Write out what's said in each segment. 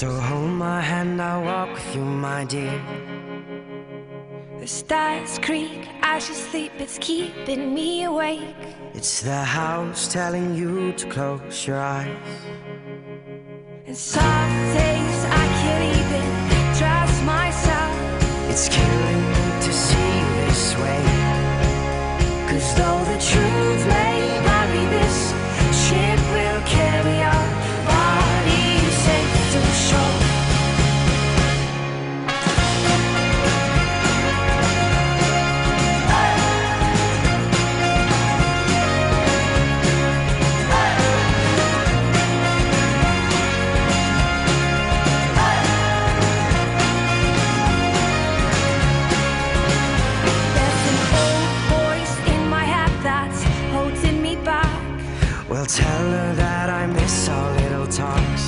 So hold my hand, I'll walk with you, my dear. The stars creak as you sleep, it's keeping me awake. It's the house telling you to close your eyes. And some days I can't even trust myself. It's killing me to see you this way. 'Cause though the truth may vary, this ship will carry our bodies safe to shore. Well, tell her that I miss our little talks.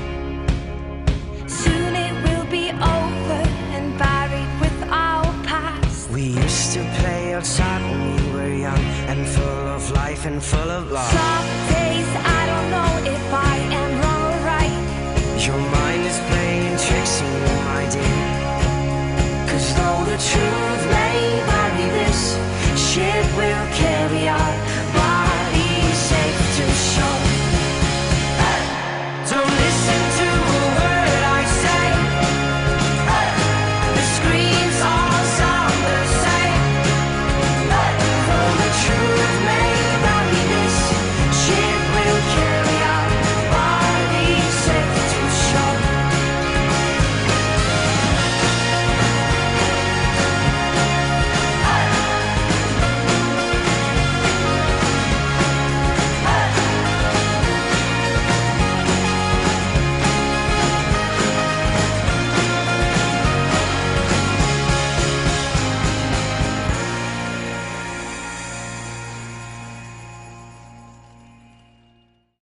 Soon it will be over and buried with our past. We used to play outside when we were young and full of life and full of love. Some days I don't know if I am wrong or right. Your mind is playing tricks on you, my dear. 'Cause though the truth may vary, this ship will